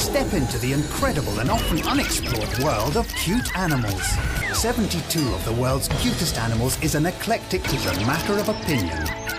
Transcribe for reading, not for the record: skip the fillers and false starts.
Step into the incredible and often unexplored world of cute animals. 72 of the world's cutest animals is an eclectic as a matter of opinion.